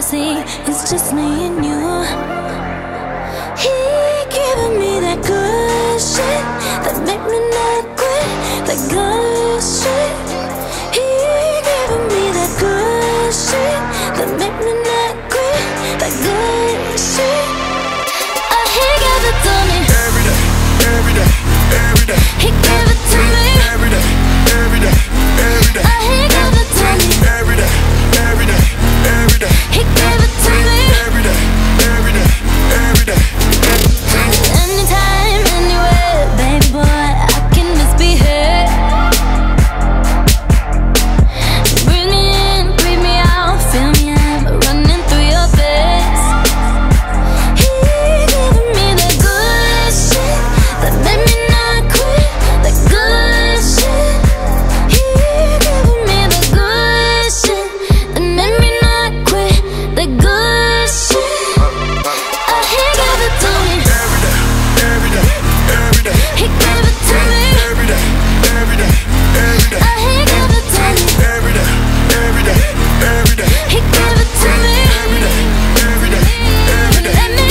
see, it's just me and you. He giving me that good shit that make me not quit. That good shit. He giving me that good shit that make me not quit. That good shit. He gave it to me every day, every day, every day. He gave it to me every day, every day, every day. He gave it to me every day, every day, every day. He gave it to me every day, every day, every day. Anytime, anywhere, baby boy, I can misbehave. Bring me in, breathe me out, fill me up, running through your veins. He giving me that good shit that made me not quit. That good shit. He giving me the good shit that made me not quit. That good shit. He gave it to me every day, every day. He gave it to me every day, every day, every day. He gave it to me every day, every day, every day. He gave it to me every day, every day, every day. Let me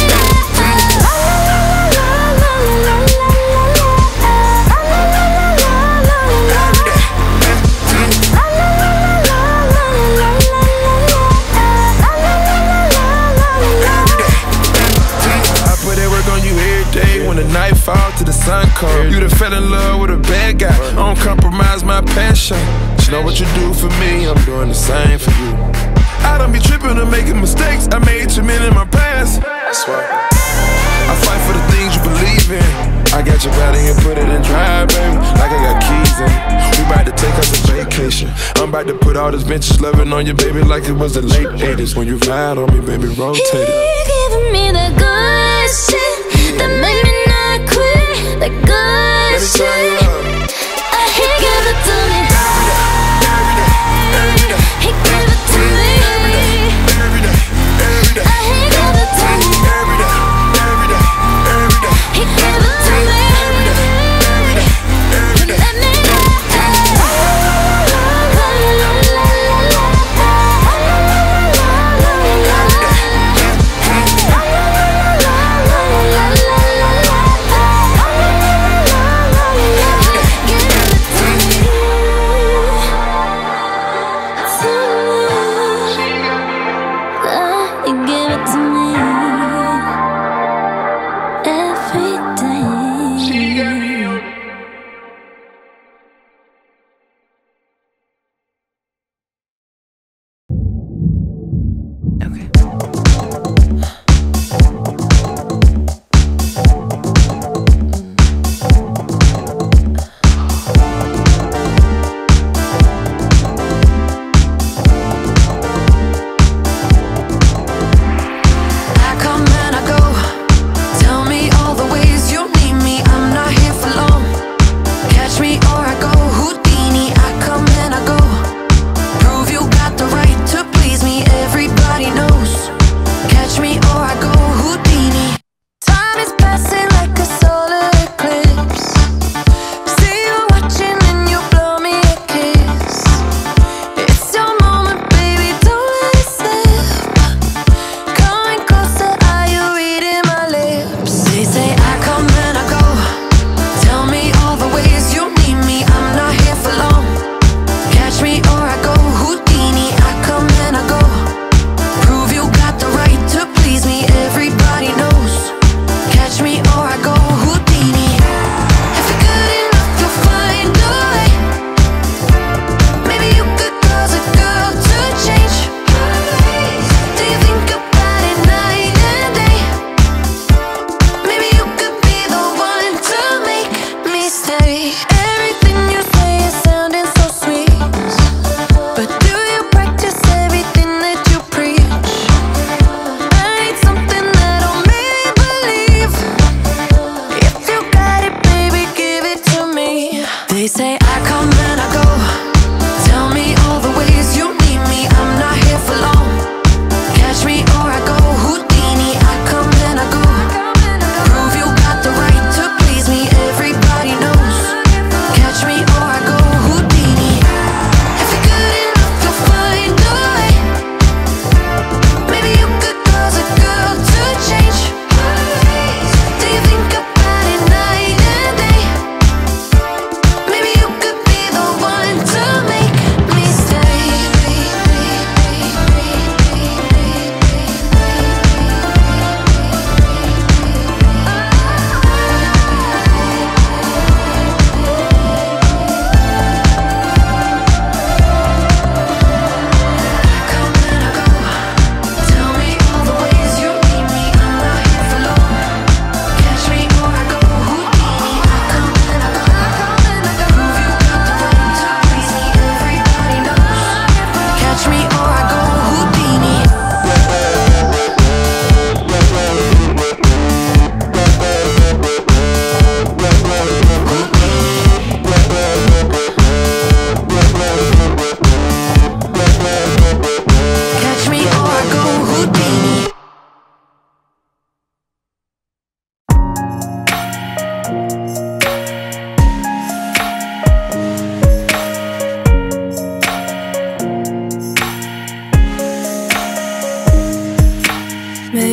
I put that work on you every day. When the night fall to the sun come, you done fell in love with a bad guy. I don't compromise my passion. You know what you do for me, I'm doing the same for you. I don't be tripping or making mistakes. I made too many in my past. That's why I fight for the things you believe in. I got your body and put it in drive, baby, like I got keys in it. We about to take us a vacation. I'm about to put all this vintage loving on you, baby, like it was the late 80s. When you ride on me, baby, rotate it. He giving me that good shit that made me not quit. That good shit. He gave it to me every day, every day. He gave it to me Every day, every day. He gave it to me Every day, every day, every day. He gave it to me Every day, every day, every day. Let me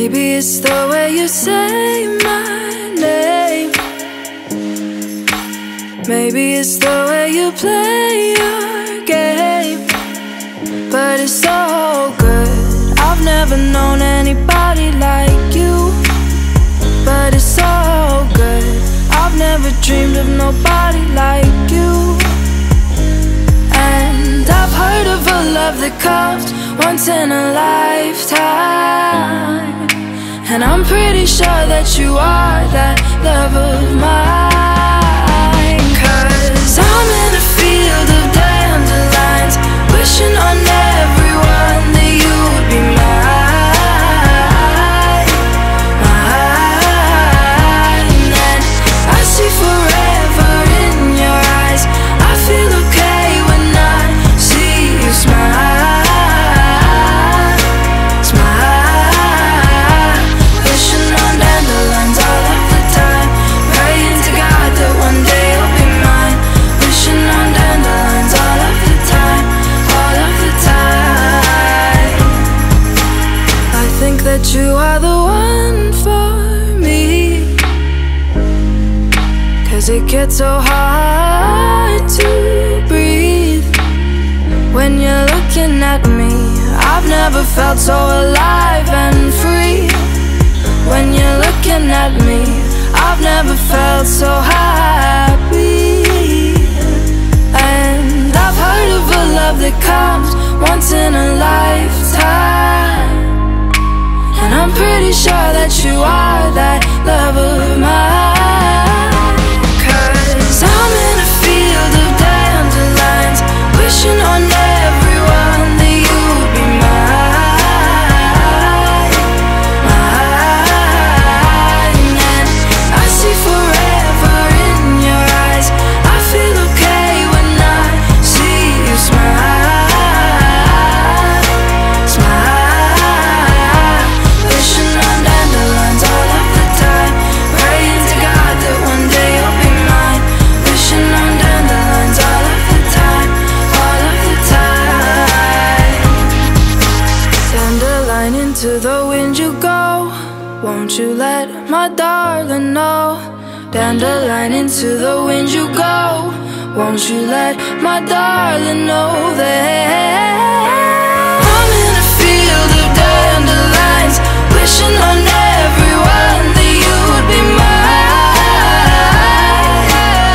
Maybe it's the way you say my name. Maybe it's the way you play your game. But it's so good. I've never known anybody like you. But it's so good. I've never dreamed of nobody like you. And I've heard of a love that comes once in a lifetime. And I'm pretty sure that you are that love of mine. 'Cause I'm in a field of dandelions, wishing on everyone that you would be mine, mine. And I see forever in your eyes. I feel okay when I see you smile, smile. Wishing on dandelions all of the time, praying to God that one day you'll be mine. Wishing on dandelions all of the time, all of the time. I think that you are the one for me, 'cause it gets so hard to breathe when you're looking at me. I've never felt so alive and free. When you're looking at me, I've never felt so happy. And I've heard of a love that comes once in a lifetime. And I'm pretty sure that you are that love of mine. 'Cause I'm in a field of dandelions, wishing on everyone that you would be mine, mine. And I see forever in your eyes. I feel okay when I see you smile, smile. Wishing on dandelions all of the time, praying to God that one day you'll be mine. Wishing on dandelions all of the time, all of the time. Dandelion, into the wind you go. Won't you let my darling know? Dandelion, into the wind you go. Won't you let my darling know that I'm in a field of dandelions, wishing on everyone that you would be mine,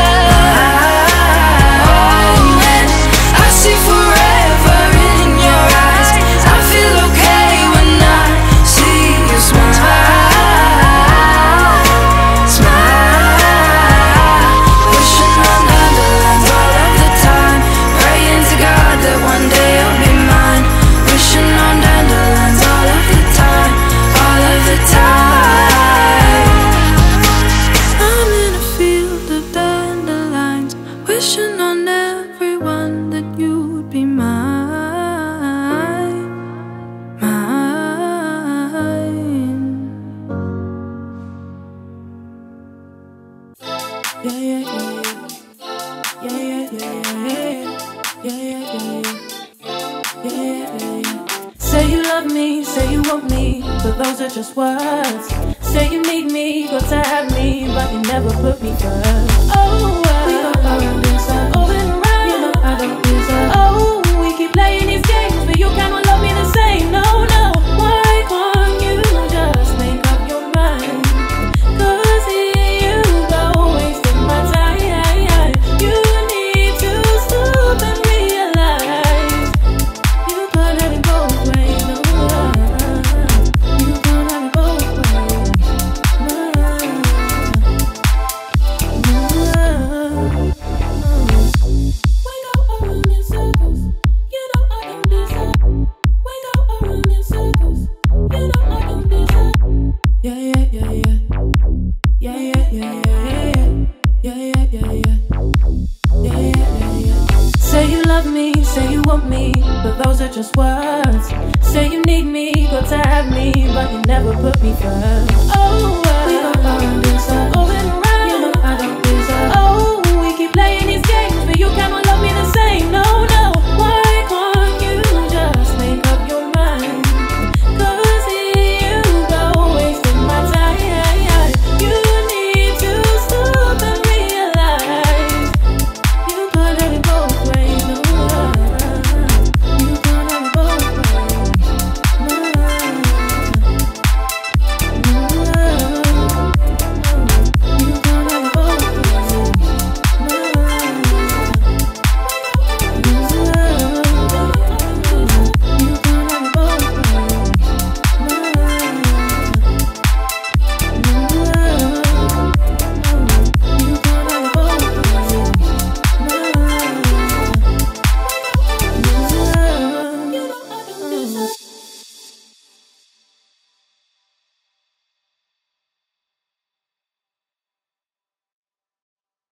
mine. And I see forever in your eyes. I feel okay when I see you smile, smile. Wishing on dandelions all of the time, praying to God that one day you'll be mine. Wishing on dandelions all of the time, all of the time. I'm in a field of dandelions, wishing on everyone that you would be mine, mine. Yeah, yeah, yeah, yeah, yeah, yeah, yeah, yeah, yeah, yeah. Say you love me, say you want me, but those are just words. Say you need me, got to have me, but you never put me first. Oh, we go around in circles, you know I don't deserve. Oh, we keep playing these games, but you cannot love me the same. No, no, why can't you just make up your mind? 'Cause here you go, wasting my time. You need to stop and realize you can't have it both ways. No, you can't have it both ways. We go around in circles, you know I don't deserve. We go around in circles, you know I don't deserve. Yeah, yeah, yeah, yeah. Yeah, yeah, yeah, yeah, yeah, yeah, yeah, yeah, yeah, yeah, yeah. Say you love me, say you want me, but those are just words. Say you need me, got to have me, but you never put me first. Oh, we go around in circles.